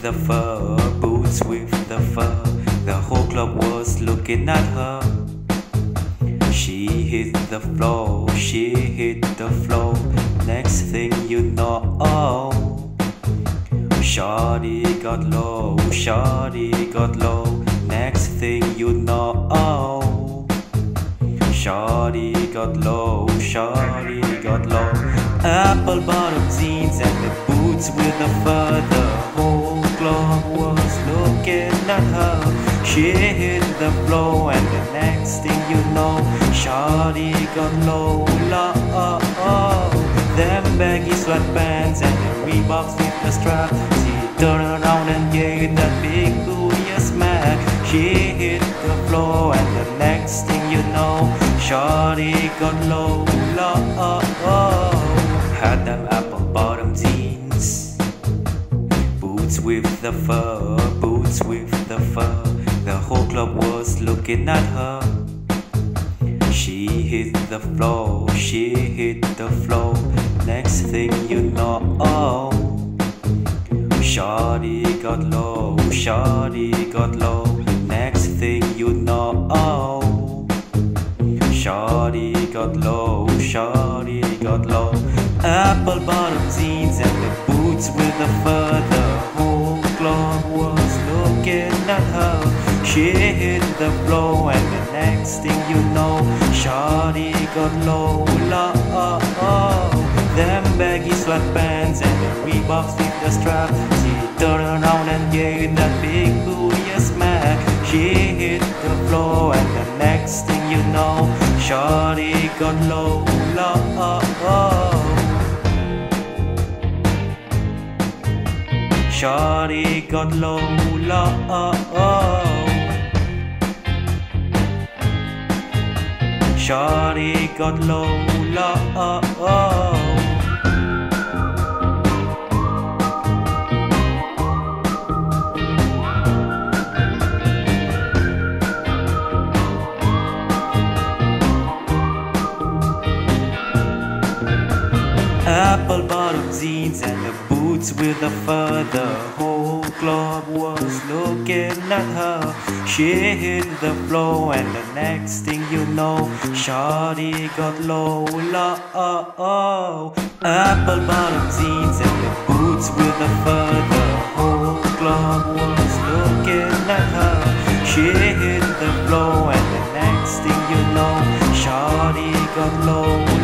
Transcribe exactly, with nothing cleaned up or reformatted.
the fur, boots with the fur. The whole club was looking at her. She hit the floor, she hit the floor. Next thing you know, shawty got low, shawty got low. Next thing you know, shawty got low, shawty got low. Apple bottom jeans and the boots with the fur. The whole club was looking at her. She hit the floor and the next thing you know, shawty got low, low. Them baggy sweatpants and the Reeboks with the strap. She turned around and gave that big booty a smack. She hit the floor and the next thing you know, shawty got low, low. Had them apple bottom jeans, boots with the fur, boots with the fur. The whole club was looking at her. She hit the floor, she hit the floor. Next thing you know, shawty got low, shawty got low. Next thing you know, shawty got low, shawty got low. Apple bottom jeans and the boots with the fur. The whole club was looking at her. She hit the floor and the next thing you know, shawty got low, low. Them baggy sweatpants and the Reeboks with the strap. She turned around and gave that big booty a smack. She hit the floor and the next thing you know, shawty got low, low. Shawty got low, low. Shawty got low, low. Apple bottom jeans and the boots with the fur. The whole club was looking at her. She hit the floor and the next thing you know, shawty got low, low. Apple bottom jeans and the boots with the fur. The whole club was looking at her. She hit the floor and the next thing you know, shawty got low,